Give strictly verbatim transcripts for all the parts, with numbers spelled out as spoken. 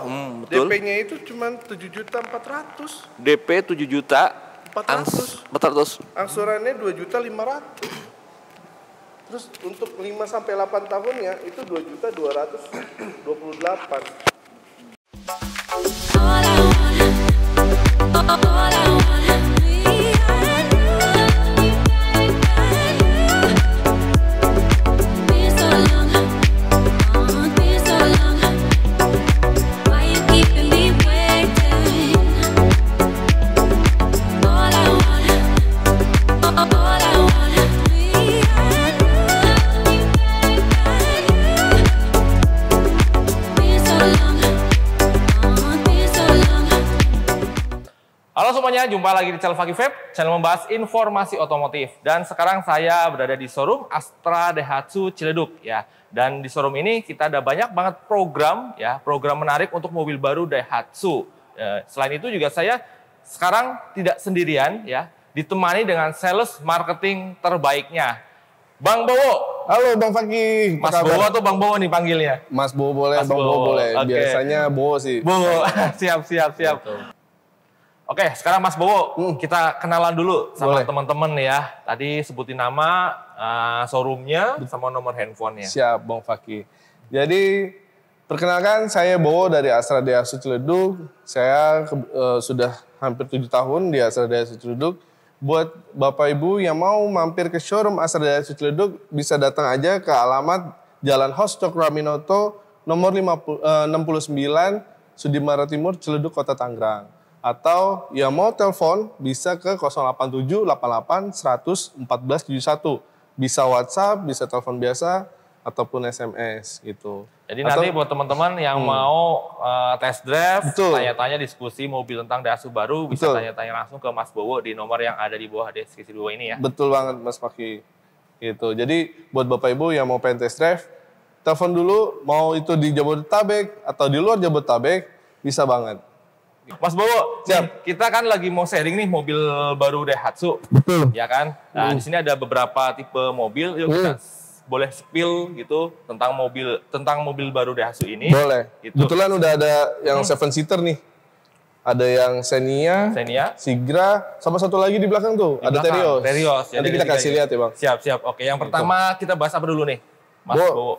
Hmm, betul. D P-nya itu cuma tujuh juta empat ratus. D P tujuh juta empat ratus. empat ratus. Angsurannya dua juta lima ratus. Terus untuk lima sampai delapan tahunnya itu dua juta dua ratus dua puluh delapan. Halo semuanya, jumpa lagi di channel Fakih Vape, channel membahas informasi otomotif. Dan sekarang saya berada di showroom Astra Daihatsu Ciledug ya. Dan di showroom ini kita ada banyak banget program ya, program menarik untuk mobil baru Daihatsu. Ya, selain itu juga saya sekarang tidak sendirian ya, ditemani dengan sales marketing terbaiknya. Bang Bowo. Halo Bang Fakih. Mas Bowo atau Bang Bowo nih panggilnya? Mas Bowo boleh, Mas Bang Bowo boleh. Okay. Biasanya Bowo sih. Bowo, siap, siap, siap. Betul. Oke, sekarang Mas Bowo, hmm. kita kenalan dulu sama teman-teman ya. Tadi sebutin nama, uh, showroomnya, sama nomor handphonenya. Siap, Bang Fakih. Jadi, perkenalkan saya Bowo dari Astra Daihatsu Ciledug. Saya uh, sudah hampir tujuh tahun di Astra Daihatsu Ciledug. Buat Bapak Ibu yang mau mampir ke showroom Astra Daihatsu Ciledug, bisa datang aja ke alamat Jalan Hos Cokroaminoto, nomor enam puluh sembilan, Sudirman Timur, Ciledug, Kota Tangerang. Atau yang mau telepon bisa ke nol delapan tujuh delapan delapan seratus empat belas tujuh puluh satu. Bisa WhatsApp, bisa telepon biasa, ataupun S M S gitu. Jadi Atau, nanti buat teman-teman yang hmm. mau uh, test drive, tanya-tanya diskusi mobil tentang Daihatsu baru, bisa tanya-tanya langsung ke Mas Bowo di nomor yang ada di bawah deskripsi bawah ini ya. Betul banget Mas Fakih. Gitu. Jadi buat Bapak Ibu yang mau pengen test drive, telepon dulu, mau itu di Jabodetabek atau di luar Jabodetabek, bisa banget. Mas Bowo, nih, kita kan lagi mau sharing nih mobil baru Daihatsu. Betul. Ya kan? Nah, hmm. di sini ada beberapa tipe mobil. Yuk kita hmm. boleh spill gitu tentang mobil tentang mobil baru Daihatsu ini. Boleh. Gitu. Kebetulan udah ada yang hmm. seven seater nih. Ada yang Xenia, Xenia, Sigra, sama satu lagi di belakang tuh, di ada belakang. Terios. Terios. Nanti kita kasih lihat ya, Bang. Siap, siap. Oke, yang pertama gitu. Kita bahas apa dulu nih? Mas Bo. Bowo.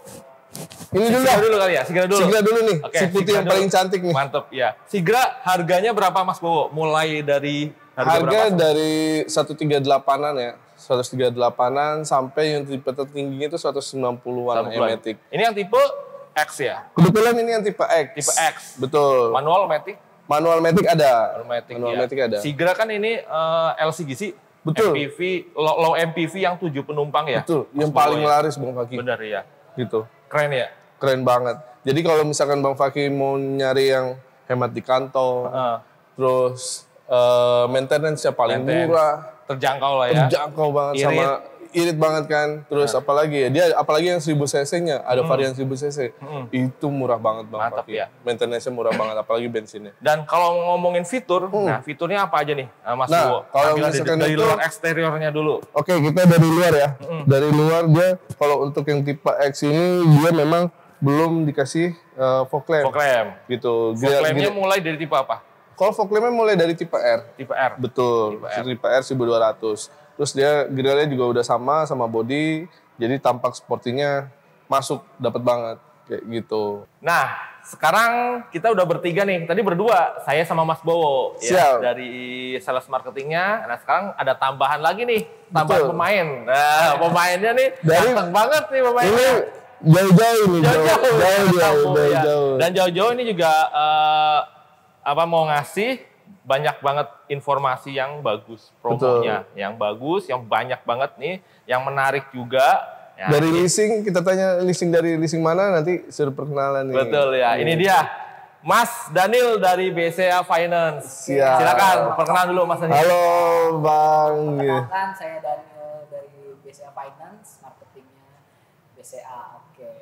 Ini dulu Sigra dulu kali ya, Sigra dulu. Sigra dulu nih, Oke, si putih yang dulu. Paling cantik nih. Mantep, ya. Sigra harganya berapa Mas Bowo? Mulai dari harga, harga berapa? Dari seratus tiga puluh delapan-an ya. seratus tiga puluh delapan-an sampai yang tipe tertingginya itu seratus sembilan puluhan e-matic. Ini yang tipe X ya? Kebetulan ini yang tipe X. Tipe X. Betul. Manual matic? Manual matic ada. Manual matic, Manual ya. matic ada. Sigra kan ini uh, L C G C. Betul. M P V, low, low M P V yang tujuh penumpang ya? Betul, yang paling ya. Laris Bang Fakih. Benar ya. Gitu. Keren ya? Keren banget. Jadi kalau misalkan Bang Fakih mau nyari yang hemat di kantong, uh. terus uh, maintenance-nya paling maintenance. Murah, terjangkau lah ya. Terjangkau banget irit. Sama irit banget kan. Terus uh. apalagi ya, dia apalagi yang seribu cc-nya, ada hmm. varian seribu cc. Hmm. Itu murah banget Bang Mantap, Fakih. Ya. Maintenance-nya murah banget, apalagi bensinnya. Dan kalau ngomongin fitur, hmm. nah fiturnya apa aja nih Mas nah, Bowo? Kalau misalkan dari, dari itu, luar eksteriornya dulu. Oke, kita dari luar ya. Hmm. Dari luar dia, kalau untuk yang tipe X ini, dia memang belum dikasih uh, fog lamp. Fog lamp. Gitu. Fog lampnya mulai dari tipe apa? Kalau fog lampnya mulai dari tipe R. Tipe R? Betul. Tipe R, tipe R seribu dua ratus. Terus dia grillnya juga udah sama, sama body. Jadi tampak sportinya masuk, dapat banget. Kayak gitu. Nah, sekarang kita udah bertiga nih. Tadi berdua, saya sama Mas Bowo. Siap. Ya, dari sales marketingnya. Nah, sekarang ada tambahan lagi nih. Tambahan Betul. Pemain. Nah, pemainnya nih ganteng banget nih pemainnya. Ini jauh-jauh nih, jauh-jauh, jauh-jauh, ya. Dan jauh-jauh ini juga uh, apa mau ngasih banyak banget informasi yang bagus, promonya Betul. Yang bagus, yang banyak banget nih, yang menarik juga. Ya, dari ini. leasing, kita tanya leasing dari leasing mana, nanti suruh perkenalan nih. Betul ya, ini dia Mas Daniel dari B C A Finance. Siap. Silakan perkenalan dulu Mas Daniel. Halo Bang. Perkenalkan, saya Daniel dari B C A Finance, marketingnya B C A.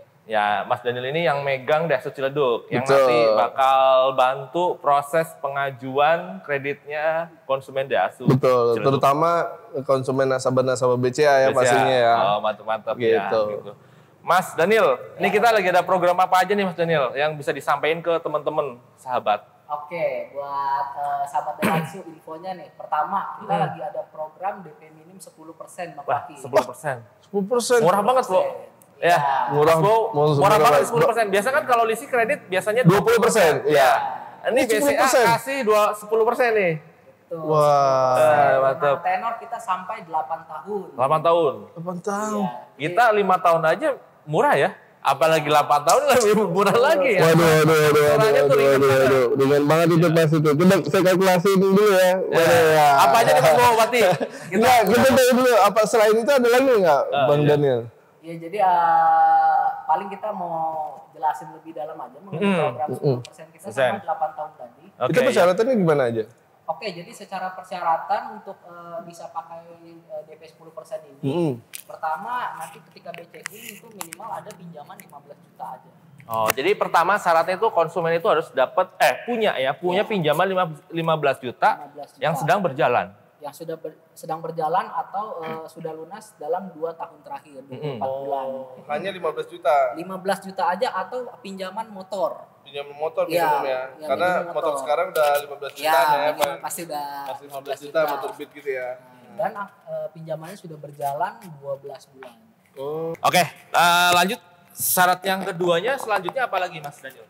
Ya, Mas Daniel ini yang megang Daihatsu Ciledug, yang nanti bakal bantu proses pengajuan kreditnya konsumen Daihatsu Betul, Ciledug. Terutama konsumen nasabah-nasabah B C A ya B C A. Pastinya ya. Oh, mantap-mantap gitu. ya. Gitu. Mas Daniel, ini kita lagi ada program apa aja nih Mas Daniel yang bisa disampaikan ke teman-teman sahabat? Oke, buat uh, sahabat Daihatsu infonya nih. Pertama, kita Hmm. lagi ada program D P minim sepuluh persen Bang Wah, Faki. sepuluh persen. sepuluh persen. Murah banget loh. Ya, Murah- Mas Bo, murah- murah murah banget banget. sepuluh persen. Biasa kan kalau leasing kredit biasanya dua puluh persen. Ya. Ini Ini B C sepuluh A persen. kasih dua sepuluh persen nih. Tuh, Wah. Eh, Memang mantap. tenor kita sampai delapan tahun. delapan tahun. delapan tahun. Iya. Kita lima tahun aja murah ya. Apalagi delapan tahun lebih murah lagi ya. Waduh, waduh, waduh, waduh, Aturannya tuh waduh, ringan waduh, banget. waduh. Ringan banget itu pas itu. Coba saya kalkulasi dulu ya. Ya. Waduh, ya. Apa aja nih Mas Bo, berarti? Enggak, kita tahu dulu. Apa selain itu ada lagi nggak, Ah, Bang iya. Daniel? Ya jadi uh, paling kita mau jelasin lebih dalam aja mengenai Mm-mm. program sepuluh persen kita Persen. sama delapan tahun tadi. Oke. Itu persyaratannya gimana aja? Oke, jadi secara persyaratan untuk uh, bisa pakai uh, D P sepuluh persen ini, Mm-mm. pertama nanti ketika B C I itu minimal ada pinjaman lima belas juta aja. Oh, jadi pertama syaratnya itu konsumen itu harus dapat eh punya ya, punya pinjaman lima belas juta lima belas juta yang sedang berjalan. yang sudah ber- sedang berjalan atau uh, sudah lunas dalam dua tahun terakhir, dua puluh empat bulan. Hanya lima belas juta. lima belas juta aja atau pinjaman motor. Pinjam motor Iya, minimum ya. iya, Karena minimum motor motor. sekarang udah lima belas juta Ya, ya. minimal Pak. pasti udah Masih lima belas juta motor Beat gitu ya. Dan uh, pinjamannya sudah berjalan dua belas bulan. Oh. Oke, eh, lanjut syarat yang keduanya selanjutnya apa lagi Mas Daniel?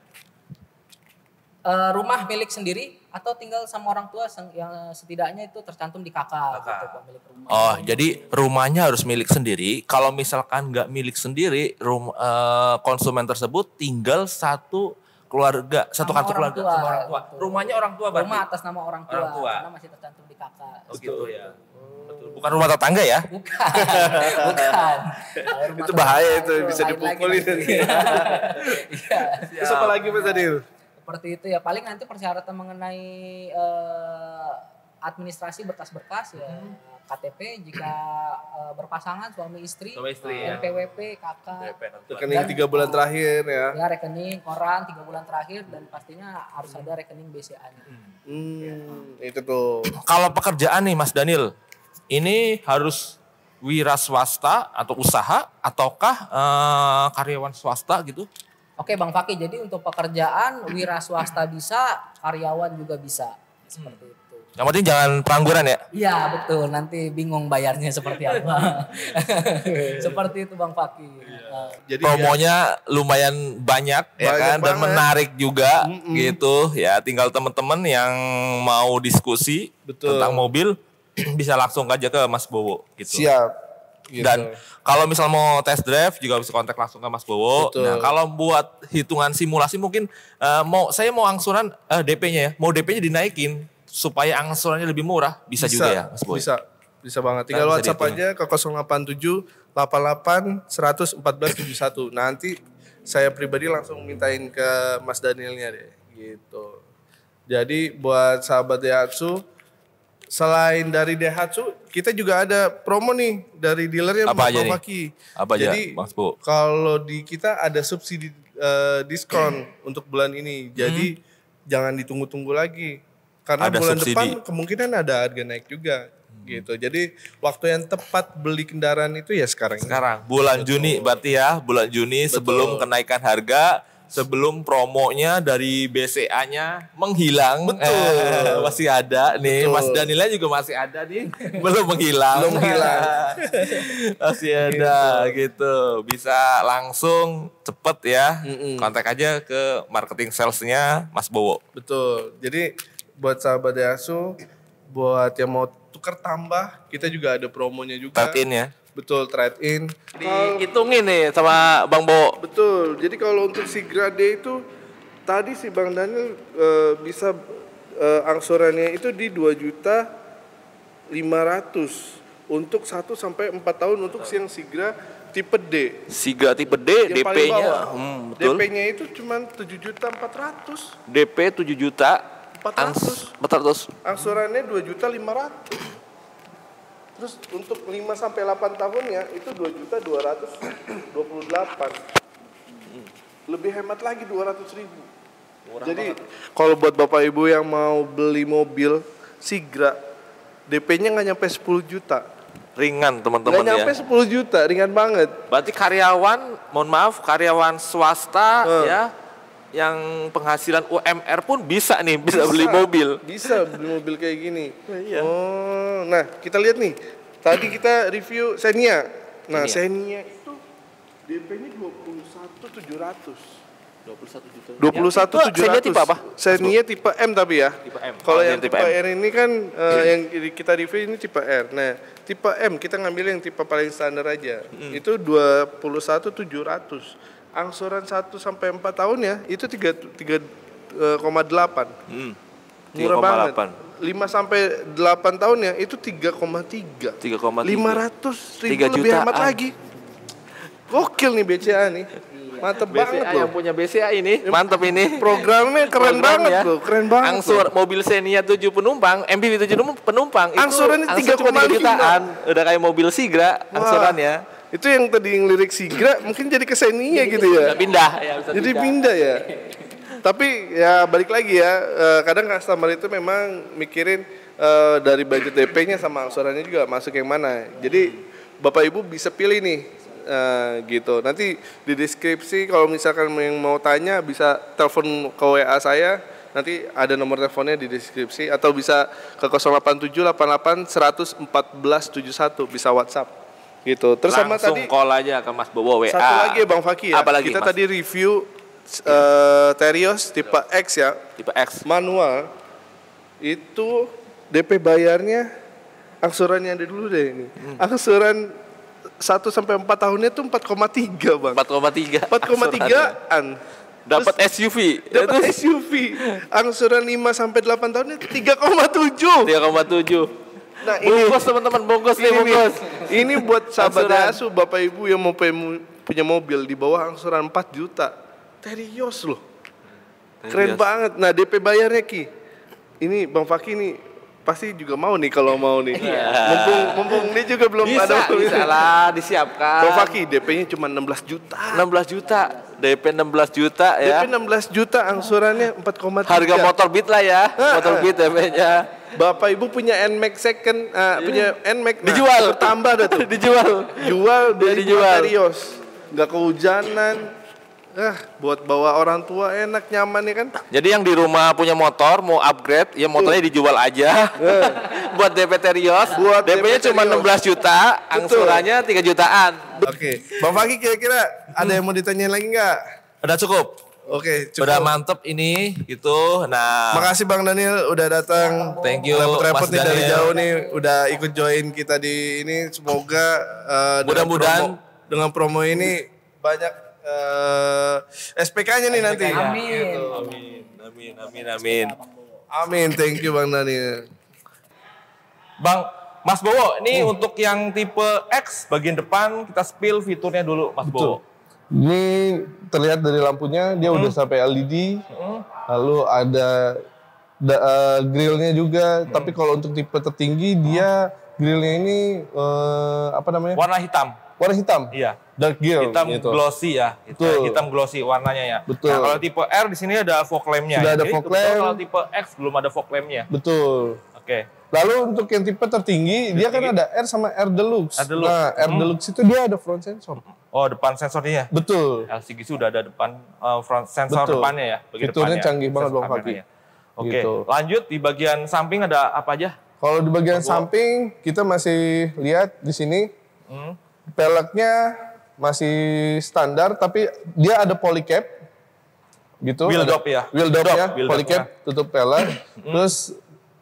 Uh, rumah milik sendiri atau tinggal sama orang tua seng- yang setidaknya itu tercantum di K K gitu pemilik rumah. Oh, jadi rumahnya harus milik sendiri. Kalau misalkan nggak milik sendiri, rum, eh, konsumen tersebut tinggal satu keluarga, satu Sama kartu orang keluarga tua, sama orang tua. gitu. Rumahnya orang tua berarti. Rumah atas nama orang tua, Orang tua. karena masih tercantum di K K. Oh, gitu ya. Betul. Bukan rumah tetangga ya? Bukan, bukan. Kalau rumah Itu bahaya tetangga itu, bisa lain lagi dipukulin. nanti. Iya. Terus apa lagi Mas Daniel? Seperti itu ya, paling nanti persyaratan mengenai eh, administrasi berkas-berkas ya, K T P jika eh, berpasangan suami istri, Suami istri, ya. N P W P, K K, Rekening tiga bulan terakhir ya. ya rekening koran tiga bulan terakhir dan pastinya harus ada rekening B C A-nya. Hmm, itu tuh. Kalau pekerjaan nih Mas Daniel, ini harus wira swasta atau usaha ataukah eh, karyawan swasta gitu? Oke Bang Faki, jadi untuk pekerjaan wira swasta bisa, karyawan juga bisa. Seperti itu. Yang penting jangan pengangguran ya? Iya betul, nanti bingung bayarnya seperti apa. Seperti itu Bang Faki. Nah, Jadi Promonya lumayan banyak, ya Banyak kan, dan banget. menarik juga Mm-mm. gitu. Ya tinggal teman-teman yang mau diskusi Betul. tentang mobil bisa langsung aja ke Mas Bowo gitu. siap. Gitu. Dan kalau misal mau test drive juga bisa kontak langsung ke Mas Bowo. Betul. Nah, kalau buat hitungan simulasi mungkin eh, mau saya mau angsuran eh, D P-nya ya, mau D P-nya dinaikin supaya angsurannya lebih murah, bisa, juga ya Mas Bowo. Bisa, bisa banget. Tinggal Bisa WhatsApp dihitung. aja ke nol delapan tujuh delapan delapan satu satu empat belas tujuh satu. Nanti saya pribadi langsung mintain ke Mas Danielnya deh, gitu. Jadi buat sahabat Daihatsu, selain dari Daihatsu, kita juga ada promo nih dari dealernya Apa Bang aja nih? Faki. Apa aja, Jadi Mas Bo? kalau di kita ada subsidi eh, diskon untuk bulan ini. Jadi jangan ditunggu-tunggu lagi. Karena Ada bulan subsidi. depan kemungkinan ada harga naik juga. Gitu. Jadi waktu yang tepat beli kendaraan itu ya sekarang. ini. Sekarang bulan Juni berarti ya, bulan Juni sebelum kenaikan harga, sebelum promonya dari B C A-nya menghilang. Betul. Eh, masih ada nih, Betul. Mas Danila juga masih ada nih, belum menghilang. Belum hilang. Masih ada gitu. Bisa langsung cepet ya. Mm-mm. Kontak aja ke marketing sales-nya Mas Bowo. Betul. Jadi buat sahabat Daihatsu, buat yang mau tukar tambah, kita juga ada promonya juga. Trade-in ya. Betul, trade in. Dihitungin nih sama Bang Bowo. Betul. Jadi kalau untuk si Grade itu tadi si Bang Daniel eh, bisa eh, angsurannya itu di dua juta lima ratus untuk satu sampai empat tahun untuk si yang Sigra tipe D. Siga tipe D, Yang paling D P-nya bawah. hmm, betul. D P-nya itu cuma tujuh juta empat ratus. D P tujuh juta, empat ratus. empat ratus. Angsurannya dua juta lima ratus. Terus untuk lima sampai delapan tahunnya itu dua juta dua ratus dua puluh delapan. Lebih hemat lagi dua ratus ribu. Jadi kalau buat Bapak Ibu yang mau beli mobil Sigra, D P-nya nggak nyampe sepuluh juta. Ringan teman-teman Nggak ya. nyampe sepuluh juta, ringan banget. Berarti karyawan, mohon maaf, karyawan swasta Hmm. ya, yang penghasilan U M R pun bisa nih, bisa, beli mobil. Bisa beli mobil kayak gini. Iya. Oh, nah kita lihat nih. Tadi kita review Xenia. Nah, Xenia. Xenia itu D P-nya dua puluh satu tujuh ratus. dua puluh satu juta. dua puluh satu tujuh ratus. Xenia tipe apa? Xenia tipe M tapi ya. Tipe M. Kalau Oh, yang tipe tipe M. R ini kan eh, yang kita review ini tipe R. Nah, tipe M kita ngambil yang tipe paling standar aja. Hmm. Itu dua puluh satu tujuh ratus. Angsuran satu sampai empat tahun ya, itu tiga koma delapan. Hmm. Murah banget. tiga koma delapan. lima sampai delapan tahun ya, itu tiga koma tiga. tiga koma tiga. lima ratus tiga ribu lebih jutaan. hemat lagi. Gokil nih B C A nih. Mantep B C A banget yang loh. punya B C A ini, mantap ini. Programnya keren Program banget ya. loh, keren banget. Angsur loh. mobil Xenia tujuh penumpang, M P V tujuh penumpang itu Angsurannya angsur cuma tiga koma lima. tiga jutaan. Udah kayak mobil Sigra angsurannya. Itu yang tadi yang lirik Sigra mungkin jadi ke Xenia gitu ya. Bisa pindah ya, bisa Jadi pindah. pindah ya. Tapi ya balik lagi ya, eh, kadang customer itu memang mikirin eh, dari budget D P-nya sama angsurannya juga masuk yang mana. Jadi Bapak Ibu bisa pilih nih eh, gitu. Nanti di deskripsi kalau misalkan yang mau tanya bisa telepon ke W A saya. Nanti ada nomor teleponnya di deskripsi atau bisa ke nol delapan tujuh delapan delapan satu satu empat satu tujuh satu bisa WhatsApp gitu. Terus sama Langsung tadi call aja ke Mas Bowo W A. satu lagi ya Bang Faki ya. Apa lagi, Kita Mas? tadi review uh, Terios tipe X ya, Tipe X. manual. Itu D P bayarnya angsurannya ada dulu deh ini. Hmm. Angsuran satu sampai empat tahunnya tuh empat koma tiga, Bang. empat koma tiga. empat koma tigaan. Dapat S U V. Dapat S U V. Angsuran lima sampai delapan tahunnya tiga koma tujuh. tiga koma tujuh. Nah, ini Bungkus teman-teman, bungkus nih, ini, nih, bungkus. ini buat sahabat Angsuran. Asu, Bapak Ibu yang mau pe- punya mobil di bawah angsuran empat juta. Terios loh. Keren Terios. banget. Nah, D P bayarnya Ki. Ini Bang Faki nih pasti juga mau nih kalau mau nih. Iya. Mumpung, mumpung dia juga belum Bisa, ada. bisa lah, disiapkan. Bang Faki D P-nya cuma enam belas juta. enam belas juta. D P enam belas juta ya. D P enam belas juta, angsurannya empat koma tiga. Harga motor Beat lah ya. Motor Beat D P-nya. Bapak Ibu punya N-Max second, uh, punya N-Max nah, Dijual. bertambah dah tuh. Dijual. Jual beli Dijual. buat Terios. Nggak kehujanan. Ah, buat bawa orang tua enak nyaman ya kan. Jadi yang di rumah punya motor mau upgrade, ya motornya dijual aja. Buat D P Terios, Buat D P-nya D P cuma Terios. enam belas juta, angsurannya tiga jutaan. Oke, Bang Faki kira-kira ada yang mau ditanyain lagi nggak? Udah cukup. Oke, cukup. Udah mantep ini gitu. Nah, Makasih Bang Daniel udah datang. Thank you, Repot-repot Mas nih dari Daniel. jauh nih udah ikut join kita di ini. Semoga eh, dengan Mudah-mudahan promo- dengan promo ini banyak eh, S P K-nya nih nanti. Amin. Gitu. amin, amin, amin, amin. Amin, thank you Bang Daniel. Bang, Mas Bowo, ini untuk yang tipe X bagian depan kita spill fiturnya dulu, Mas Bowo. Ini terlihat dari lampunya dia udah sampai L E D, lalu ada da- eh, grillnya juga. Tapi kalau untuk tipe tertinggi dia grillnya ini eh, apa namanya? Warna hitam. Warna hitam, Iya. dark grill. Hitam gitu. glossy ya. Hitam, Betul. hitam glossy warnanya ya. Betul. Nah, kalau tipe R di sini ada fog lamp-nya. Sudah ada Jadi fog kebetulan lamp. Kalau tipe X belum ada fog lamp-nya. Betul. Oke. Lalu untuk yang tipe tertinggi dia kan ada R sama R Deluxe. R Deluxe. Nah, R Hmm. Deluxe itu dia ada front sensor. Oh, depan sensornya ya. Betul. L C G sudah ada depan uh, front sensor Betul. depannya ya. bagian Fiturnya depannya. canggih banget, Sensor Bang Faki. kameranya. Oke. Gitu. Lanjut di bagian samping ada apa aja? Kalau di bagian samping kita masih lihat di sini Hmm. peleknya masih standar tapi dia ada polycap gitu. Wheel ada dop ya? Wheel dop ya, Wheel dop polycap tutup pelek. Terus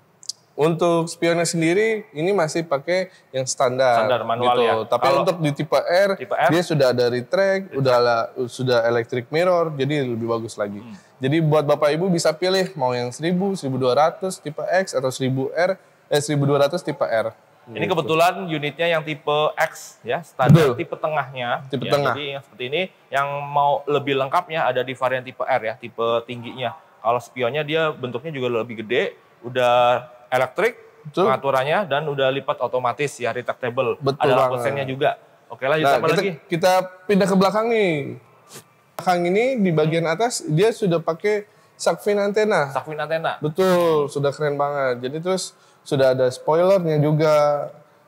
untuk spionnya sendiri ini masih pakai yang standar. Standar manual gitu. ya. Tapi Kalau untuk di tipe R, tipe R, dia sudah ada retract, udah ala- sudah electric mirror, jadi lebih bagus lagi. Hmm. Jadi buat Bapak Ibu bisa pilih mau yang seribu, seribu dua ratus tipe X atau seribu R, eh seribu dua ratus tipe R. Ini kebetulan unitnya yang tipe X ya, standar Betul. tipe tengahnya. Tipe ya, tengah. Jadi yang seperti ini, yang mau lebih lengkapnya ada di varian tipe R ya, tipe tingginya. Kalau spionnya dia bentuknya juga lebih gede, udah elektrik Betul. pengaturannya dan udah lipat otomatis ya, retractable. Betul ada lampu banget. sennya juga. Oke lanjut Nah, apa kita, lagi? kita pindah ke belakang nih. Belakang ini di bagian atas dia sudah pakai shark fin antena. Sakvin antena. Betul, sudah keren banget. Jadi terus sudah ada spoilernya juga.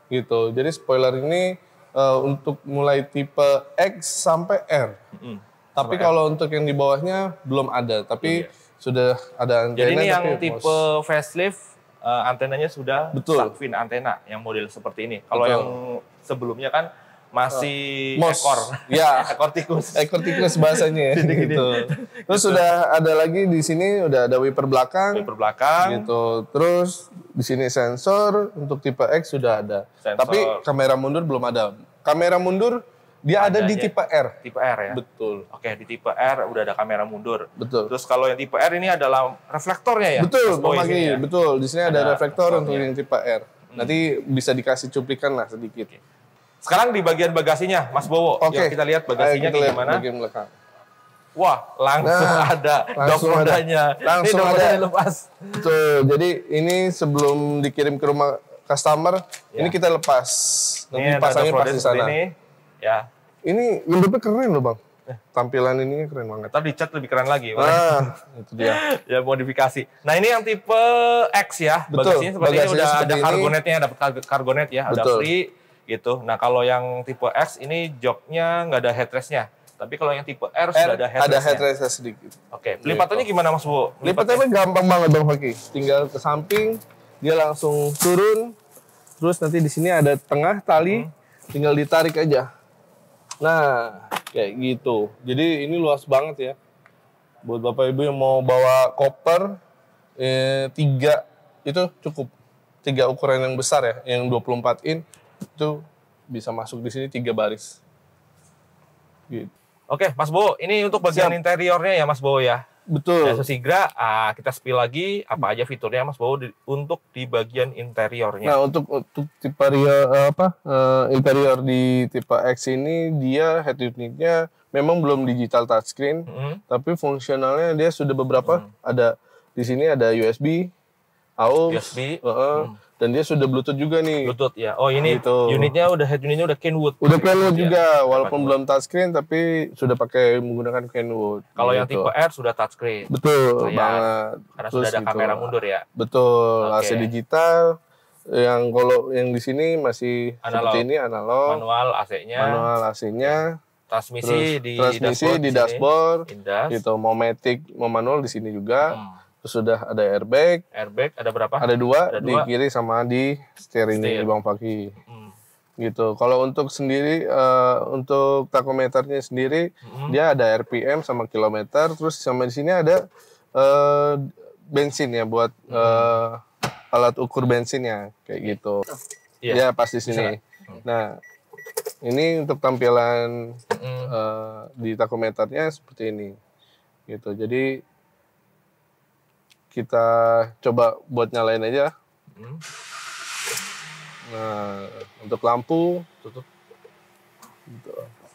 gitu. Jadi spoiler ini uh, untuk mulai tipe X sampai R. Mm. Tapi kalau untuk yang di bawahnya belum ada, tapi iya. sudah ada antena. Jadi ini yang tapi tipe most... facelift uh, antenanya sudah shark fin antena yang model seperti ini. Kalau yang sebelumnya kan masih uh, ekor, ya, ekor tikus, ekor tikus bahasanya, gitu. Terus sudah ada lagi di sini udah ada wiper belakang, wiper belakang, gitu. Terus di sini sensor untuk tipe X sudah ada, sensor. Tapi kamera mundur belum ada. Kamera mundur dia ada, ada di tipe R. Tipe R ya. Betul. Oke, di tipe R udah ada kamera mundur. Betul. Terus kalau yang tipe R ini adalah reflektornya ya. Betul, Bang Faki. Ya? Betul. Di sini ada, ada reflektor untuk yang tipe R. Hmm. Nanti bisa dikasih cuplikan lah sedikit. Oke. Sekarang di bagian bagasinya, Mas Bowo. Oke. Yuk kita lihat bagasinya kita lihat gimana. Bagian belakang. Wah, langsung nah, ada langsung dok rodanya. Langsung ini ada. Lepas. Betul. Jadi ini sebelum dikirim ke rumah customer, ya. Ini kita lepas. Nanti ini pasangnya pas di sana. Ini. Ya. Ini bentuknya keren loh, Bang. Tampilan ininya keren banget. Ntar dicat lebih keren lagi. Ah, itu dia. Ya modifikasi. Nah ini yang tipe X ya. Betul. Bagasinya seperti bagasinya ini udah seperti ada kargonetnya, dapat kargonet ya, Betul. ada free gitu. Nah kalau yang tipe X ini joknya nggak ada headrestnya. Tapi kalau yang tipe R, R sudah ada headrestnya. Ada headrestnya sedikit. Oke. Pelipatannya gimana Mas Bu? Pelipatannya gampang banget Bang Faki. Tinggal ke samping, dia langsung turun. Terus nanti di sini ada tengah tali, hmm. tinggal ditarik aja. Nah, kayak gitu. Jadi ini luas banget ya. Buat Bapak Ibu yang mau bawa koper, eh, tiga itu cukup. Tiga ukuran yang besar ya, yang dua puluh empat in itu bisa masuk di sini tiga baris. Gitu. Oke, Mas Bowo, ini untuk bagian Siap. interiornya ya Mas Bowo ya. Betul. Ya, sesigra ah, kita spill lagi apa aja fiturnya Mas Bowo di, untuk di bagian interiornya. Nah, untuk untuk tipe ria, apa uh, interior di tipe X ini dia head unitnya memang belum digital touchscreen, mm-hmm. tapi fungsionalnya dia sudah beberapa mm. ada di sini ada U S B, A U X, U S B, uh, mm. dan dia sudah Bluetooth juga nih. Bluetooth ya. Oh ini gitu. Unitnya udah head unitnya udah Kenwood. Udah Kenwood ya. juga, walaupun belum touchscreen tapi sudah pakai menggunakan Kenwood. Kalau gitu. Yang tipe R sudah touchscreen. Betul Layar. banget. Karena Terus sudah ada gitu. kamera mundur ya. Betul, okay. A C digital. Yang kalau yang di sini masih analog. Seperti ini analog. Manual A C-nya. Manual A C-nya. Transmisi di transmisi dashboard. Di dashboard Indas. Gitu, mau matic, mau manual di sini juga. Hmm. Terus sudah ada airbag. Airbag ada berapa? Ada dua, ada di dua. kiri sama di steering ini Bang Faki. Hmm. Gitu. Kalau untuk sendiri, uh, untuk takometernya sendiri, hmm. dia ada R P M sama kilometer. Terus sama di sini ada uh, bensin ya buat hmm. uh, alat ukur bensinnya kayak gitu. Yeah. Ya pas di sini. Hmm. Nah, ini untuk tampilan hmm. uh, di takometernya seperti ini. Gitu. Jadi kita coba buat nyalain aja. Hmm. Nah, untuk lampu tutup. Gitu.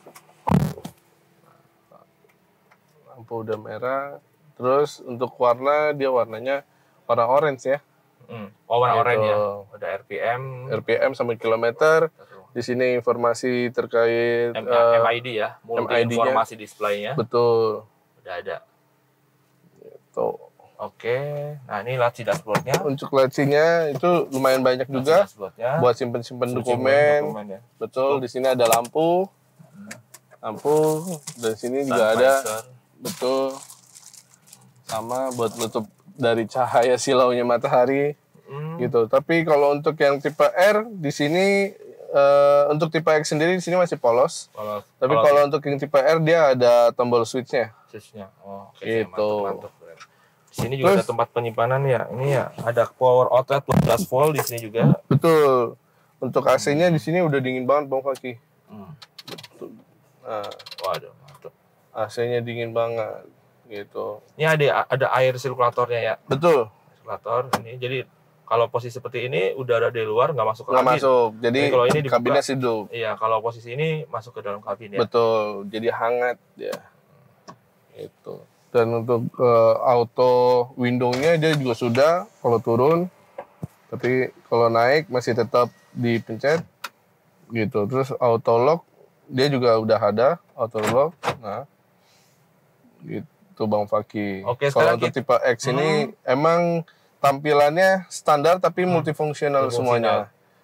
Lampu udah merah. Terus untuk warna dia warnanya warna orange ya. Hmm. Oh, warna gitu. Orange ya. Ada R P M. R P M sampai kilometer. Di sini informasi terkait M- uh, M I D ya, multi informasi displaynya. Betul. Udah ada. Gitu. Oke, nah ini laci dashboardnya. Untuk lacinya itu lumayan banyak juga buat simpen-simpen dokumen. dokumen ya. Betul, di sini ada lampu, lampu, dan sini juga ada. Betul, sama buat nutup dari cahaya silaunya matahari, hmm. gitu. Tapi kalau untuk yang tipe R di sini uh, untuk tipe X sendiri di sini masih polos. polos. Tapi polos. Kalau untuk yang tipe R dia ada tombol switchnya. Switchnya, oh, oke, gitu. Mantap, mantap. Di sini juga Terus, ada tempat penyimpanan ya. Ini ya ada power outlet dua belas volt di sini juga. Betul. Untuk A C-nya di sini udah dingin banget Bang Faki. Hmm. Betul. Nah, waduh, mantap. A C-nya dingin banget gitu. Ini ada ada air sirkulatornya ya. Betul. Sirkulator ini jadi kalau posisi seperti ini udara dari luar nggak masuk ke nggak kabin. masuk. Jadi, jadi kalau ini dibuka, kabinnya hidup. Iya, kalau posisi ini masuk ke dalam kabin ya. Betul. Jadi hangat ya. Itu. Dan untuk uh, auto window-nya dia juga sudah kalau turun, tapi kalau naik masih tetap dipencet gitu. Terus auto lock dia juga udah ada auto lock. Nah, gitu Bang Faki. Oke, kalau untuk kita... tipe X ini hmm. emang tampilannya standar tapi hmm. multifungsional semuanya.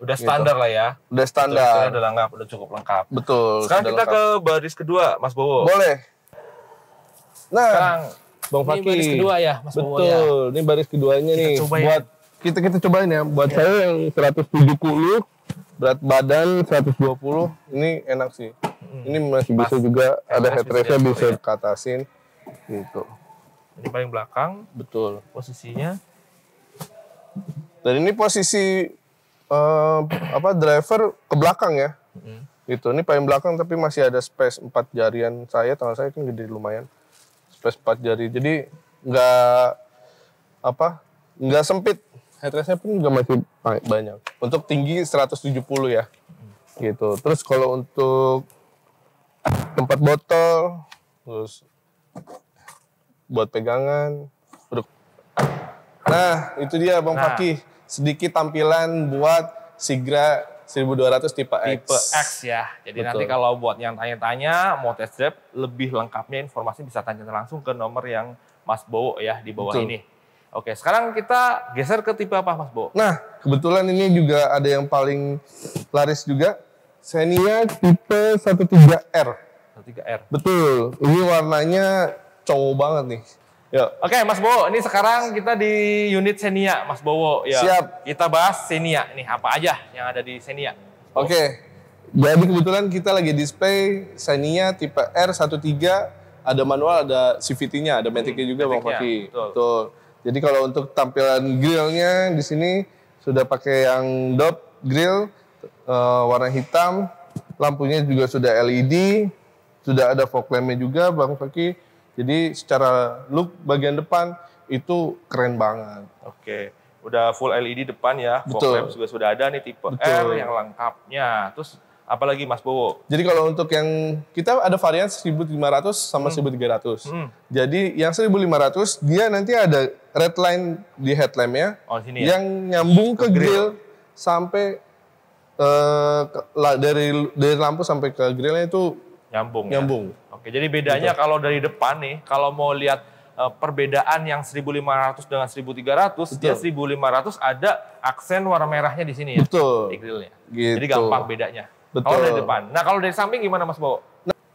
Udah standar gitu. lah ya. Udah standar. Udah lengkap, udah cukup lengkap. Betul. Sekarang kita lengkap. ke baris kedua, Mas Bowo. Boleh. Nah, Sekarang Bang ini Fakih. baris kedua ya, Mas Bowo ya. Betul. Ini baris keduanya Kita nih. coba ya. Buat kita kita cobain ya. Buat Ya. saya yang seratus tujuh puluh, berat badan seratus dua puluh, ini enak sih. Hmm. Ini masih bisa Pas. juga ada Headrest headrestnya bisa bisa diatur ya. dikatasin gitu. Ini paling belakang, Betul. posisinya. Dan ini posisi eh, apa driver ke belakang ya. Hmm. Gitu. Ini paling belakang tapi masih ada space empat jarian saya, tangan saya kan gede lumayan. Space empat jari. Jadi nggak apa? Nggak sempit. Headrestnya pun juga masih banyak. Untuk tinggi seratus tujuh puluh ya. Gitu. Terus kalau untuk tempat botol, terus buat pegangan. Nah, itu dia Bang Nah. Fakih. Sedikit tampilan buat Sigra seribu dua ratus tipe X. Tipe X ya. Jadi Betul. nanti kalau buat yang tanya-tanya mau test drive lebih lengkapnya informasi bisa tanya langsung ke nomor yang Mas Bowo ya di bawah Betul. ini. Oke, sekarang kita geser ke tipe apa Mas Bowo? Nah, kebetulan ini juga ada yang paling laris juga. Xenia tipe satu tiga R. tiga R. Betul. Ini warnanya cowok banget nih. Yuk. Oke, Mas Bowo, ini sekarang kita di unit Xenia, Mas Bowo. Ya, Siap. Kita bahas Xenia. Nih, apa aja yang ada di Xenia? Oke. Jadi kebetulan kita lagi display Xenia tipe R satu tiga, ada manual, ada C V T-nya, ada matic-nya juga Bang matic-nya, Fakih. betul. Betul. Jadi kalau untuk tampilan grillnya di sini sudah pakai yang dop grill eh, warna hitam, lampunya juga sudah L E D, sudah ada fog lamp-nya juga Bang Fakih. Jadi secara look bagian depan itu keren banget. Oke, udah full L E D depan ya. Fog Betul. lamp juga sudah ada nih tipe Betul. R yang lengkapnya. Terus apalagi Mas Bowo? Jadi kalau untuk yang kita ada varian seribu lima ratus sama seribu tiga ratus. Hmm. Jadi yang seribu lima ratus dia nanti ada red line di headlampnya Oh, sini ya? yang nyambung ke, Ke grill. grill sampai eh, ke- la- dari dari lampu sampai ke grillnya itu Nyambung. ya? nyambung. Oke, jadi bedanya kalau dari depan nih, kalau mau lihat eh, perbedaan yang seribu lima ratus dengan seribu tiga ratus, dia Betul. seribu lima ratus ada aksen warna merahnya di sini ya. Betul. Di grillnya. Gitu. Jadi gampang bedanya. Betul. Kalau dari depan. Nah, kalau dari samping gimana Mas Bowo?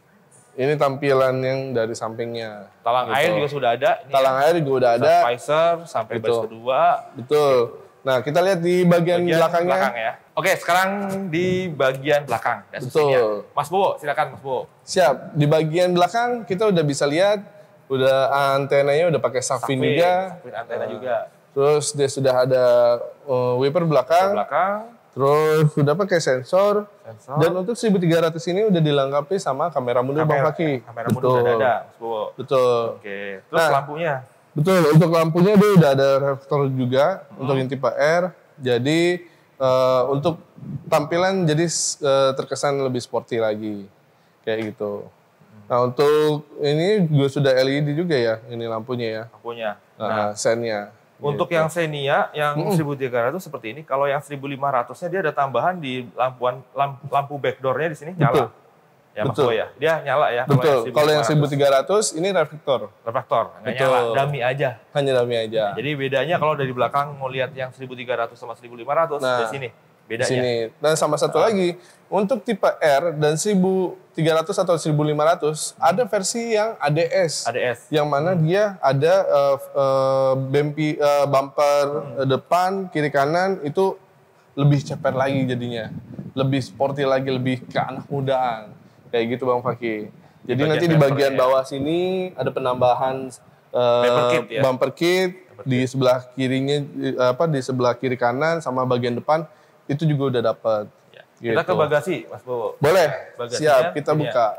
Ini tampilan yang dari sampingnya. Talang Gitu. air juga sudah ada. Ini Talang ya. air juga udah ada. Visor sampai Betul. baris kedua. Betul. Nah, kita lihat di bagian, Bagian belakangnya. belakang ya. Oke, sekarang di bagian belakang. dasarnya. Betul. Mas Bowo, silakan Mas Bowo. Siap. Di bagian belakang kita udah bisa lihat udah antenanya udah pakai Safin Safin, juga. Safin antena Nah, juga. Terus dia sudah ada uh, wiper belakang. Belakang, Terus sudah pakai sensor. sensor. Dan untuk seribu tiga ratus ini udah dilengkapi sama kamera mundur Bang Fakih. Kamera mundur udah ada, Mas Bowo. Betul. Oke, terus Nah. lampunya. Betul. Untuk lampunya dia udah ada reflektor juga untuk yang tipe R. Jadi eh, untuk tampilan jadi eh, terkesan lebih sporty lagi. Kayak gitu. Nah, untuk ini juga sudah L E D juga ya, ini lampunya ya. Lampunya. Nah, sennya. Untuk yang Xenia yang seribu tiga ratus seperti ini, kalau yang seribu lima ratus-nya dia ada tambahan di lampuan lampu, lampu backdoor-nya di sini nyala. Betul. Ya Mas Betul. Bowo ya. Dia nyala ya Betul. Kalau yang seribu seribu tiga ratus ini reflektor. reflektor, nggak Betul. nyala, dummy aja. Hanya dummy aja. Jadi bedanya kalau dari belakang mau lihat yang seribu tiga ratus sama seribu lima ratus Nah, di sini Di bedanya. sini. Dan sama satu lagi, untuk tipe R dan seribu tiga ratus atau seribu lima ratus ada versi yang A D S. A D S. Yang mana dia ada uh, uh, bempi, uh, bumper uh, depan, kiri kanan itu lebih ceper lagi jadinya. Lebih sporty lagi, lebih ke anak mudaan. Kayak gitu Bang Fakih. Jadi bagian nanti di bagian bumpernya. bawah sini ada penambahan uh, Bumper kit ya? bumper kit. Di sebelah kirinya, uh, apa di sebelah kiri kanan sama bagian depan itu juga udah dapat. Ya. Kita Gitu. ke bagasi, Mas Bowo. Boleh. Bagasinya Siap, kita ini ya. buka.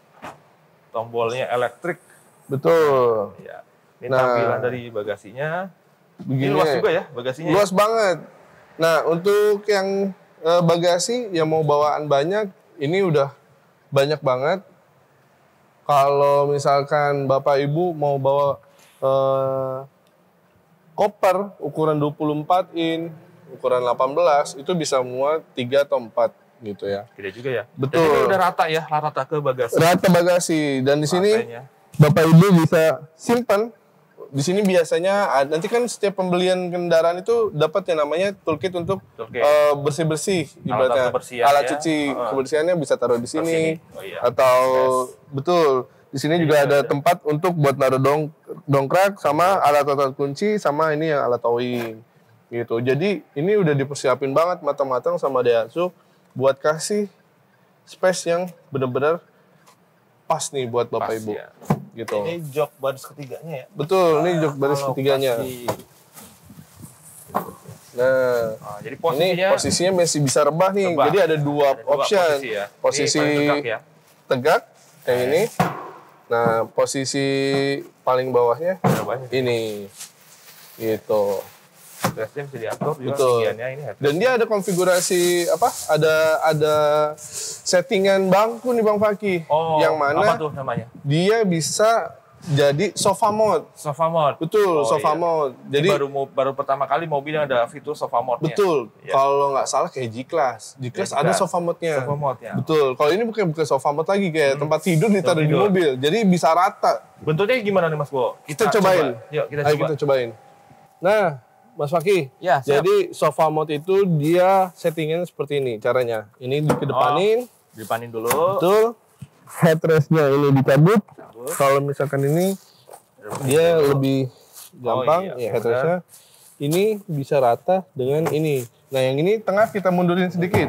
Tombolnya elektrik. Betul. Ya. Ini Nah. tampilan dari bagasinya. Begini. Ini luas juga ya bagasinya. Luas banget. Nah, untuk yang eh, bagasi yang mau bawaan banyak, ini udah banyak banget. Kalau misalkan Bapak Ibu mau bawa eh, koper ukuran dua puluh empat in, ukuran delapan belas, itu bisa muat tiga atau empat gitu ya. Gede juga ya. Betul. Dan ini udah rata ya, rata ke bagasi. Rata bagasi, dan di sini Lantainya. Bapak Ibu bisa simpan Di sini biasanya ada- nanti kan setiap pembelian kendaraan itu dapat yang namanya toolkit untuk Toolkit. eh, bersih-bersih ibaratnya. kebersihan Alat ya. cuci Heeh. kebersihannya bisa taruh di sini. sini. Oh, iya. Atau betul. Di sini juga ada tempat untuk buat naruh dong dongkrak sama alat-alat kunci sama ini yang alat towing. Gitu. Jadi ini udah dipersiapin banget matang-matang sama Daihatsu buat kasih space yang benar-benar pas nih buat Bapak Pas, Ibu. ya. Gitu. Ini jok baris ketiganya ya. Betul, ini jok baris Kalau ketiganya. kasih- Nah, Oh, jadi ini posisinya posisinya masih bisa rebah nih. rebah. Jadi ada dua ada dua option. posisi ya. Posisi Ini paling tegak ya. tegak kayak ini. Nah, posisi paling bawahnya Berapanya? ini. Gitu. Headrestnya bisa diatur juga Betul. tinggiannya ini headrest. Dan dia ada konfigurasi apa? Ada ada settingan bangku nih Bang Faki. Oh, yang mana apa tuh namanya? dia bisa jadi sofa mode. Sofa mode. Betul, Oh, sofa iya. mode. Jadi Jadi baru mo- baru pertama kali mobil yang ada fitur sofa mode-nya. betul. Iya. Kalau nggak salah kayak G-Class. G-Class G-Class. ada sofa mode-nya. Sofa mode ya. Betul. Kalau ini bukan bukan sofa mode lagi kayak tempat tidur ditaruh di tidur. mobil. Jadi bisa rata. Bentuknya gimana nih Mas Bo? Kita, cobain. coba. Yuk kita Ayo coba. kita cobain. Nah, Mas Faki. Ya, siap. Jadi sofa mode itu dia settingan seperti ini caranya. Ini dikedepanin. Dipanin dulu. Betul. Headrestnya ini dicabut. Kalau misalkan ini dia lebih gampang Oh, ya iya, headrestnya. Ini bisa rata dengan ini. Nah yang ini tengah kita mundurin sedikit.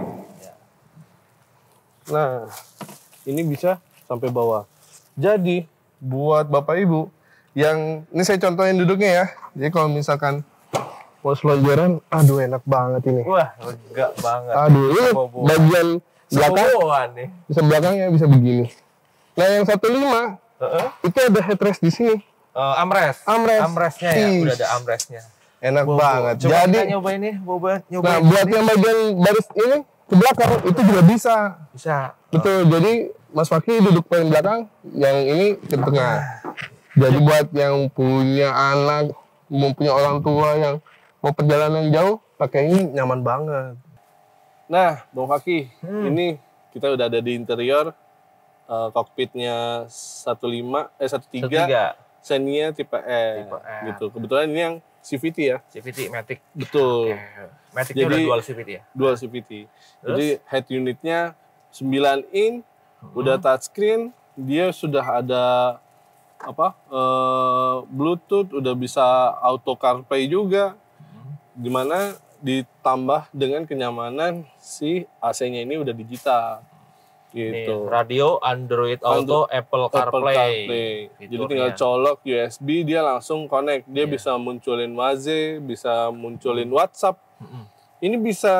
Nah ini bisa sampai bawah. Jadi buat bapak ibu yang ini saya contohin duduknya ya. Jadi kalau misalkan mau selonjoran, aduh enak banget ini. Wah, lega banget. Aduh ini Bobo. bagian belakang Boboan nih. bisa belakangnya bisa begini. Nah yang satu lima Heeh. itu ada headrest di sini. Eh, amrest. Armrest. Amrestnya ya, Ih. udah ada amrestnya. Enak Bobo. banget. Coba Jadi kita nyobain nih, Bobo. Nyobain. nah buat yang bagian baris ini ke belakang itu juga bisa. Bisa. Betul. Jadi Mas Faki duduk paling belakang, yang ini ke tengah. Jadi buat yang punya anak, mau punya orang tua yang mau perjalanan jauh, pakai ini nyaman banget. Nah, Bang Faki, ini kita udah ada di interior eh, kokpitnya satu lima eh satu tiga Tiga. Xenia tipe E. Tipe E. Gitu. Kebetulan ini yang C V T ya. C V T Matic. Betul. Maticnya Jadi- udah dual C V T ya. Dual C V T. Jadi head unitnya sembilan in, udah touchscreen, dia sudah ada apa? eh, Bluetooth, udah bisa auto CarPlay juga. Dimana ditambah dengan kenyamanan si A C-nya ini udah digital. Nih, Gitu. radio, Android Auto, Apple CarPlay. CarPlay. Jadi Fiturnya. tinggal colok U S B, dia langsung connect. Dia Iya. bisa munculin Waze, bisa munculin WhatsApp. Mm-mm. Ini bisa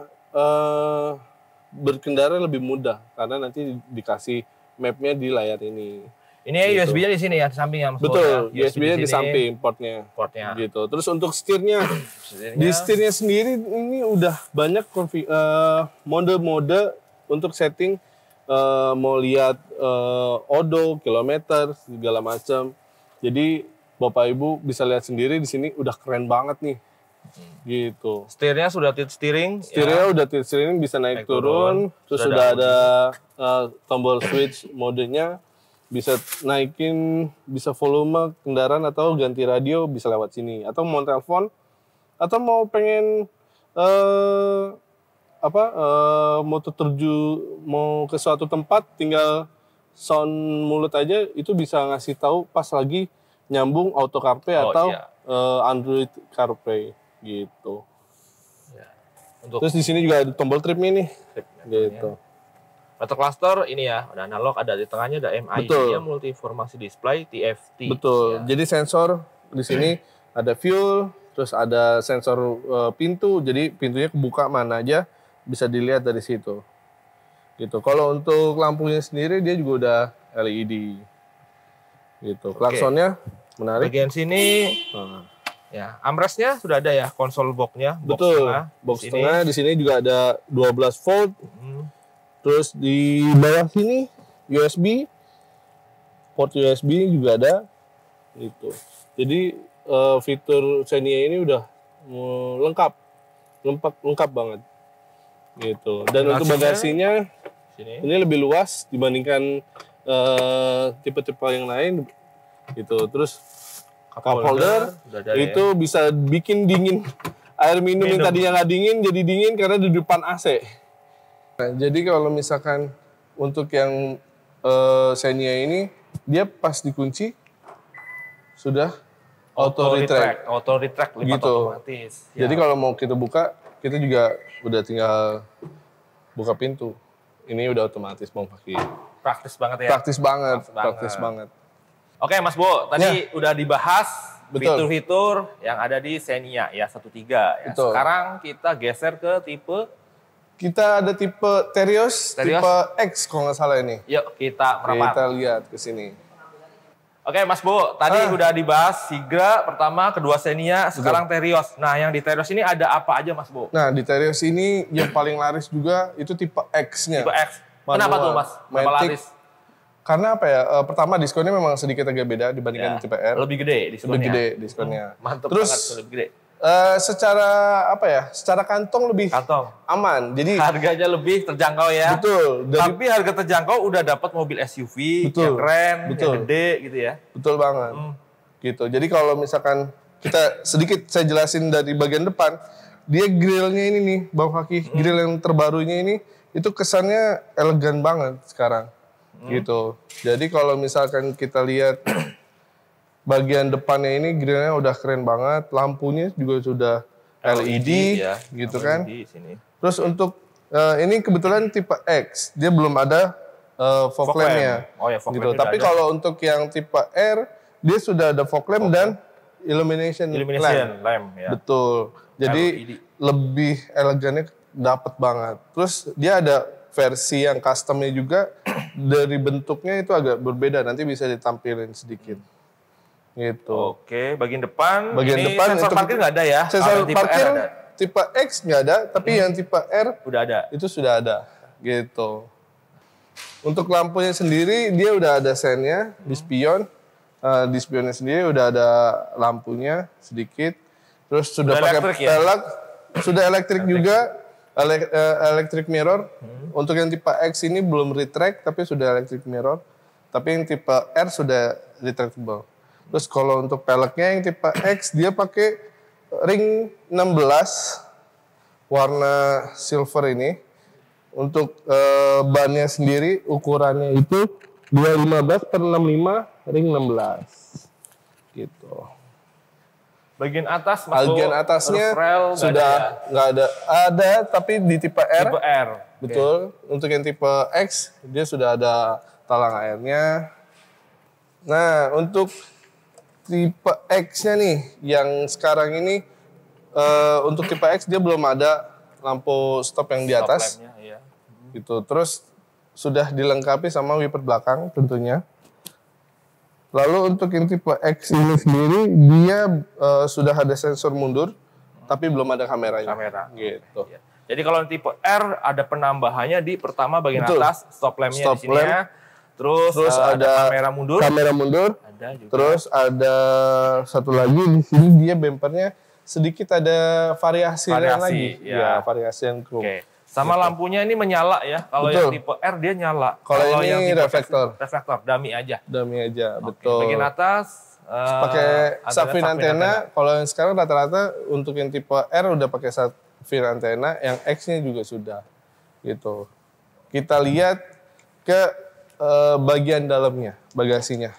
eh, berkendara lebih mudah karena nanti dikasih mapnya di layar ini. Ini ya Gitu. U S B-nya di sini ya, di samping ya Mas Bo, Betul, ya. U S B-nya di sini, samping portnya. portnya. Gitu. Terus untuk setirnya, Setirnya. di setirnya sendiri ini udah banyak konfi- eh, mode-mode untuk setting eh, mau lihat eh, odo, kilometer, segala macam. Jadi Bapak Ibu bisa lihat sendiri di sini udah keren banget nih. Gitu. Setirnya sudah tilt steering. Setirnya ya. udah tilt steering bisa naik, Naik turun, turun. terus Sudah sudah ada ada eh, tombol switch modenya, bisa naikin, bisa volume kendaraan atau ganti radio bisa lewat sini, atau mau telepon, atau mau pengen eh, apa eh, mau terju mau ke suatu tempat tinggal sound mulut aja itu bisa ngasih tahu pas lagi nyambung auto CarPlay Oh, atau iya. eh, Android CarPlay gitu. Ya. Untuk Terus di sini juga ada tombol trip ini, trip, gitu. Motor cluster ini ya, ada analog, ada di tengahnya ada M I D, Betul. ya, multi-informasi display, T F T. Betul. Ya. Jadi sensor di sini ada fuel, terus ada sensor eh, pintu. Jadi pintunya kebuka mana aja bisa dilihat dari situ. Gitu. Kalau untuk lampunya sendiri dia juga udah L E D. Gitu. Klaksonnya menarik. Bagian sini, Nah, ya, armrestnya sudah ada ya, konsol box-nya, box betul. tengah. Box Di sini. tengah di sini juga ada dua belas volt. Hmm. Terus di bawah sini U S B, port U S B juga ada, gitu. Jadi eh, fitur Xenia ini udah eh, lengkap, lengkap, lengkap banget, gitu. Dan untuk Bagasinya? bagasinya Sini. ini lebih luas dibandingkan eh, tipe-tipe yang lain, gitu. Terus cup holder, udah ada itu ya. bisa bikin dingin air minum, Minum. yang tadinya nggak dingin jadi dingin karena di depan A C. Nah, jadi kalau misalkan untuk yang uh, Xenia ini, dia pas dikunci sudah auto retract, auto retract lipat gitu. otomatis. Ya. Jadi kalau mau kita buka, kita juga udah tinggal buka pintu. Ini udah otomatis mau pakai. Praktis banget ya. Praktis banget, Praktis praktis banget. banget. Oke Mas Bo, tadi Ya. udah dibahas Betul. fitur-fitur yang ada di Xenia ya satu tiga ya. Betul. Sekarang kita geser ke tipe. Kita ada tipe Terios, Terios. tipe X kalau nggak salah ini. Yuk kita merapat. Kita lihat ke sini. Oke Mas Bo, tadi Ah. udah dibahas Sigra pertama, kedua Xenia, sekarang Terios. Nah yang di Terios ini ada apa aja Mas Bo? Nah, di Terios ini yang paling laris juga itu tipe X-nya. Tipe X. Kenapa Manual. tuh Mas? Kenapa Matic. laris? Karena apa ya? eh, pertama diskonnya memang sedikit agak beda dibandingkan Ya, tipe R. lebih gede diskonnya. Lebih gede diskonnya. Mantep Terus banget, lebih gede. eh, secara apa ya? Secara kantong lebih Kantong. aman. Jadi Harganya lebih terjangkau ya. betul. Dari, Tapi harga terjangkau udah dapat mobil S U V Betul, yang keren, betul. yang gede gitu ya. betul banget. Hmm. Gitu. Jadi kalau misalkan kita sedikit saya jelasin dari bagian depan, dia grillnya ini nih, Bang Fakih, Hmm. grill yang terbarunya ini itu kesannya elegan banget sekarang. Hmm. Gitu. Jadi kalau misalkan kita lihat bagian depannya ini grillnya udah keren banget, lampunya juga sudah L E D, ya. gitu L E D kan. di sini. Terus untuk eh, ini kebetulan tipe X, dia belum ada eh, fog Fog lamp-nya. lamp. Oh ya, fog gitu. lamp-nya Tapi udah ada. kalau untuk yang tipe R, dia sudah ada fog lamp dan illumination, Illumination lamp. lamp ya. Betul. Jadi L E D. lebih elegannya dapat banget. Terus dia ada versi yang customnya juga, dari bentuknya itu agak berbeda. Nanti bisa ditampilin sedikit. Gitu. Oke, bagian depan. Bagian ini depan sensor itu- parkir nggak ada ya? Kalau Sensor yang tipe parkir R ada. tipe X nggak ada, tapi yang tipe R Udah ada. itu sudah ada. Gitu. Untuk lampunya sendiri dia udah ada sennya di spion. Eh, di spionnya sendiri udah ada lampunya sedikit. Terus sudah Udah pakai elektrik ya? pelek, sudah elektrik juga, ele- eh, electric mirror. Untuk yang tipe X ini belum retract tapi sudah electric mirror. Tapi yang tipe R sudah retractable. Terus kalau untuk peleknya yang tipe X dia pakai ring enam belas warna silver ini. Untuk eh, bannya sendiri ukurannya itu dua lima belas per enam puluh lima ring enam belas. Gitu. Bagian atas masuk Bagian atasnya roof rail nggak sudah ada ya? nggak ada. Ada tapi di tipe R. Tipe R. Betul. Untuk yang tipe X dia sudah ada talang airnya. Nah, untuk tipe X-nya nih yang sekarang ini eh, untuk tipe X dia belum ada lampu stop yang di Stop atas. lampnya, iya. Gitu. Terus sudah dilengkapi sama wiper belakang tentunya. Lalu untuk yang tipe X ini sendiri dia eh, sudah ada sensor mundur tapi belum ada kameranya. Kamera. Gitu. Iya. Jadi kalau yang tipe R ada penambahannya di pertama bagian Betul. atas stop lampnya Stop di sini ya. Terus, Terus eh, ada, ada kamera mundur. Kamera mundur. Ada juga. Terus ada satu lagi di sini dia bempernya sedikit ada variasi, Variasi, lagi. ya. Ya, variasi yang chrome. Oke. Sama lampunya ini menyala ya. Kalau yang Betul. tipe R dia nyala. Kalau ini yang tipe X reflektor. reflektor, dummy aja. Dummy aja, Oke, betul. Bagian atas eh, Pakai antena- Safin Safin antena. Kalau yang sekarang rata-rata untuk yang tipe R udah pakai Safin antena, yang X-nya juga sudah. Gitu. Kita lihat ke eh, bagian dalamnya, bagasinya.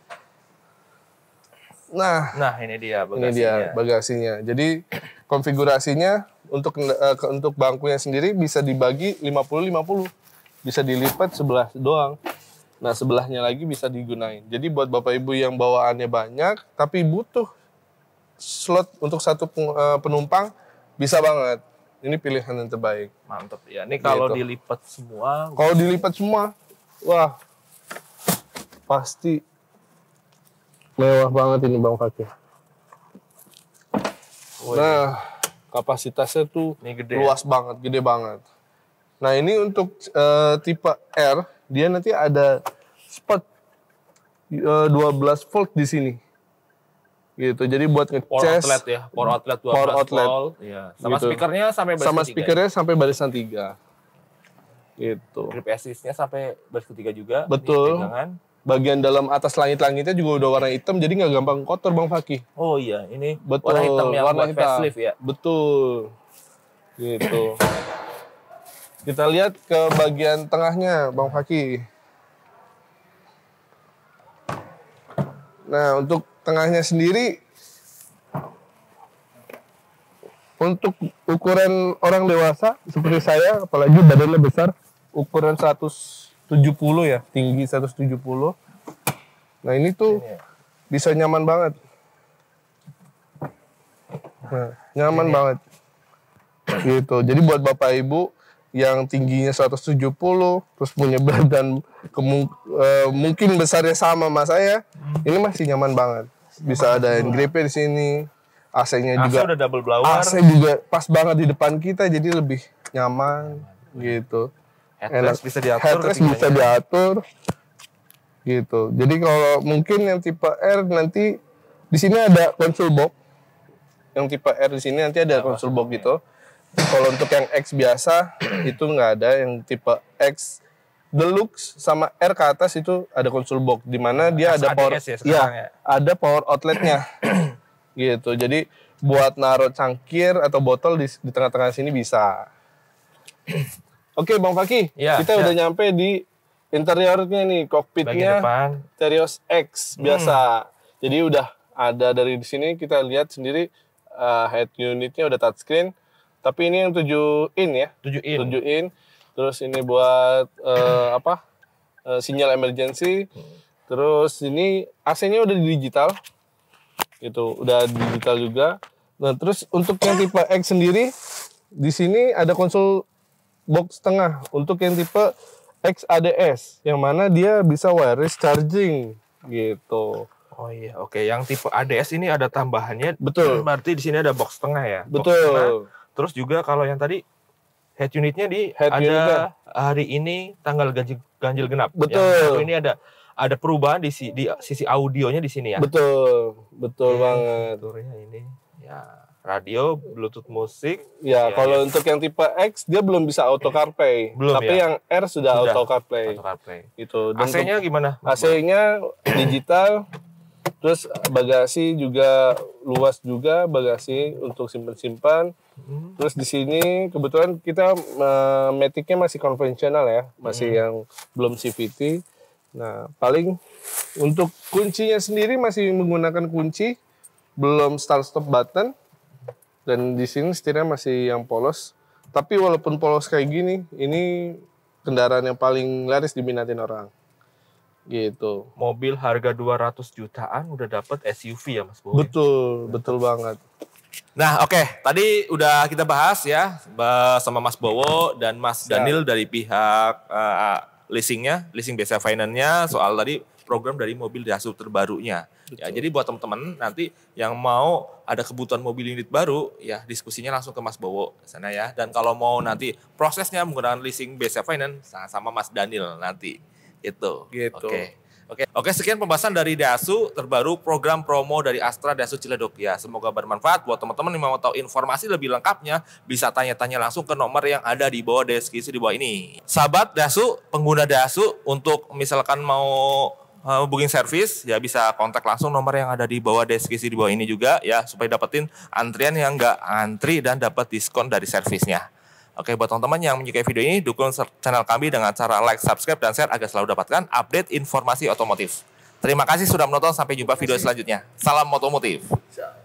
Nah, Nah, ini dia ini bagasinya. dia bagasinya. Jadi konfigurasinya untuk eh, ke- untuk bangkunya sendiri bisa dibagi lima puluh lima puluh. Bisa dilipat sebelah doang. Nah, sebelahnya lagi bisa digunain. Jadi buat Bapak Ibu yang bawaannya banyak tapi butuh slot untuk satu peng- eh, penumpang bisa banget. Ini pilihan yang terbaik. Mantep ya. Ini kalau Gitu. dilipat semua Kalau dilipat semua, wah pasti mewah banget ini Bang Fakih. Nah, kapasitasnya tuh Ini gede luas banget, gede banget. Nah, ini untuk eh, tipe R, dia nanti ada spot eh, dua belas volt di sini. Gitu. Jadi buat power ngecas outlet ya, power outlet dua belas Power outlet. volt. Iya. Sama Gitu. speakernya sampai barisan sama tiga. speakernya sampai barisan tiga. Gitu. Grip assist-nya sampai baris ketiga juga. Betul. Ini pegangan. bagian dalam atas langit-langitnya juga udah warna hitam, jadi nggak gampang kotor Bang Fakih. Oh iya, ini Betul, warna hitam yang warna buat hitam. facelift ya. Betul. Gitu. Kita lihat ke bagian tengahnya Bang Fakih. Nah, untuk tengahnya sendiri, untuk ukuran orang dewasa seperti saya, apalagi badannya besar, ukuran seratus tujuh puluh ya, tinggi seratus tujuh puluh. Nah, ini tuh bisa nyaman banget. Nah, nyaman ini banget. Gitu. Jadi buat Bapak Ibu yang tingginya seratus tujuh puluh, terus punya badan kemung, uh, mungkin besarnya sama sama saya, ini masih nyaman banget. Bisa ada hand grip-nya di sini, A C-nya juga. A C udah double blower. A C juga pas banget di depan kita, jadi lebih nyaman gitu. Headrest bisa diatur. Headrest bisa diatur, gitu. Jadi kalau mungkin yang tipe R nanti di sini ada console box. Yang tipe R di sini nanti ada console box gitu. Kalau untuk yang X biasa itu nggak ada, yang tipe X Deluxe sama R ke atas itu ada console box di mana dia ada power ya, ya, ya ada power outletnya gitu. Jadi buat naruh cangkir atau botol di, di tengah-tengah sini bisa. Oke Bang Fakih, ya, kita ya. udah nyampe di interiornya nih, kokpitnya Terios X biasa. Hmm. Jadi udah ada dari di sini kita lihat sendiri uh, head unitnya udah touchscreen. Tapi ini yang tujuh in ya, tujuh in. tujuh in. Terus ini buat uh, apa? Uh, sinyal emergency. Terus ini A C-nya udah digital. Gitu, udah digital juga. Nah, terus untuk yang tipe X sendiri di sini ada konsol box tengah untuk yang tipe X A D S yang mana dia bisa wireless charging gitu. Oh iya, oke. Yang tipe A D S ini ada tambahannya. Betul. Berarti di sini ada box tengah ya. Betul. Box tengah. Terus juga kalau yang tadi head unitnya di head ada unitnya. Hari ini tanggal ganjil, ganjil genap. Betul. Yang satu ini ada ada perubahan di, di sisi audionya di sini ya. Betul, betul hmm, banget. Fiturnya ini ya radio, Bluetooth musik. Ya, ya kalau ya. Untuk yang tipe X dia belum bisa auto CarPlay. Belum, tapi ya? Yang R sudah, sudah auto CarPlay. Auto CarPlay. Itu. A C-nya gimana? A C-nya digital. Terus bagasi juga luas juga, bagasi untuk simpan-simpan. Hmm. Terus di sini kebetulan kita uh, Matic-nya masih konvensional ya, masih hmm. yang belum C V T. Nah, paling untuk kuncinya sendiri masih menggunakan kunci, belum start stop button. Dan di sini setirnya masih yang polos. Tapi walaupun polos kayak gini, ini kendaraan yang paling laris diminatin orang. Gitu. Mobil harga dua ratus jutaan udah dapat S U V ya Mas Bowo. Betul, betul banget. Nah, oke, okay. Tadi udah kita bahas ya sama Mas Bowo dan Mas Siap. Daniel dari pihak uh, leasingnya, leasing B C A Finance-nya soal tadi program dari mobil Daihatsu terbarunya. Betul. Ya, jadi buat teman-teman nanti yang mau ada kebutuhan mobil unit baru, ya diskusinya langsung ke Mas Bowo sana ya. Dan kalau mau nanti prosesnya menggunakan leasing B C A Finance sama Mas Daniel nanti. Itu. Gitu. Oke. Okay. Oke, oke sekian pembahasan dari Daihatsu terbaru program promo dari Astra Daihatsu Ciledug ya. Semoga bermanfaat buat teman-teman yang mau tahu informasi lebih lengkapnya bisa tanya-tanya langsung ke nomor yang ada di bawah deskripsi di bawah ini. Sahabat Daihatsu, pengguna Daihatsu untuk misalkan mau uh, booking service ya bisa kontak langsung nomor yang ada di bawah deskripsi di bawah ini juga ya supaya dapetin antrian yang enggak antri dan dapat diskon dari servisnya. Oke, buat teman-teman yang menyukai video ini, dukung channel kami dengan cara like, subscribe, dan share agar selalu dapatkan update informasi otomotif. Terima kasih sudah menonton, sampai jumpa video selanjutnya. Salam otomotif.